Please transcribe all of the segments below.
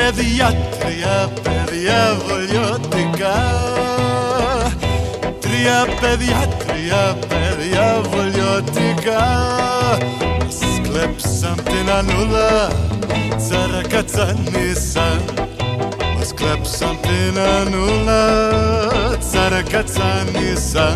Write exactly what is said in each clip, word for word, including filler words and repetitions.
παιδιά, τρία παιδιά βολιώτικα. Τρία παιδιά, τρία παιδιά βολιώτικα. Μας κλέψαν την Ανούλα, τσαρακατσανίσαν. Μας κλέψαν την Ανούλα, τσαρακατσανίσαν.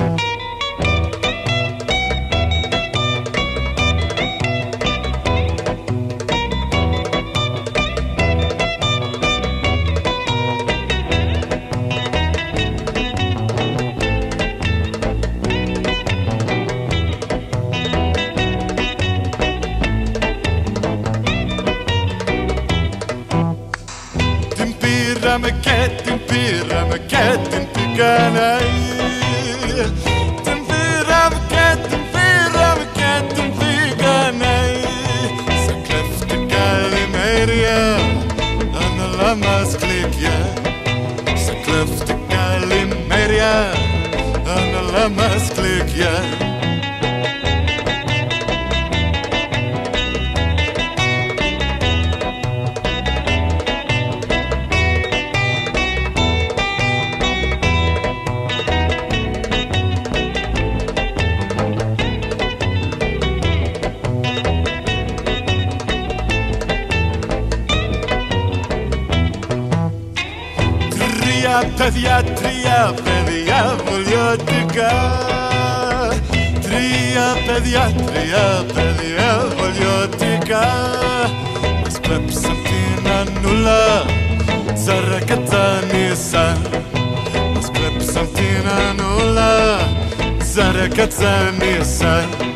Πήραμε και την πήραμε και την πήγανε. Την πήραμε και την πήραμε και την πήγανε. Σαν κλέφτη καλημέρια, αναλά μας κλικιά. Σαν κλέφτη καλημέρια, αναλά μας κλικιά. Τρία παιδιά, τρία παιδιά βολιώτικα. Τρία παιδιά, τρία παιδιά βολιώτικα. Μας κλέψαν την Ανούλα, τσαρακατσανίσαν. Μας κλέψαν την Ανούλα, τσαρακατσανίσαν.